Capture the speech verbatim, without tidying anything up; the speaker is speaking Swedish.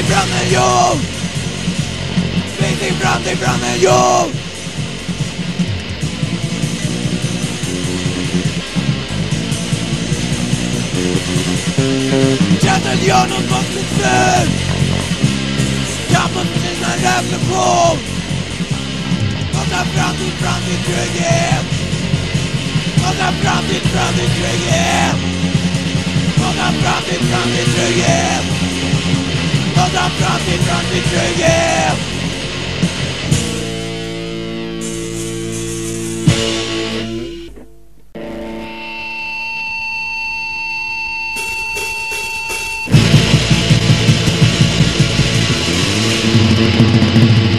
framtid, branden jord. Spring din framtid, branden jord. Hjärtat gör något mot sitt slut. Kamp mot sina revolution. Låta framtid, framtid, trygghet. Låta framtid, framtid, trygghet. Låta framtid, framtid, trygghet. Låta framtid, framtid, trygghet. Thank you.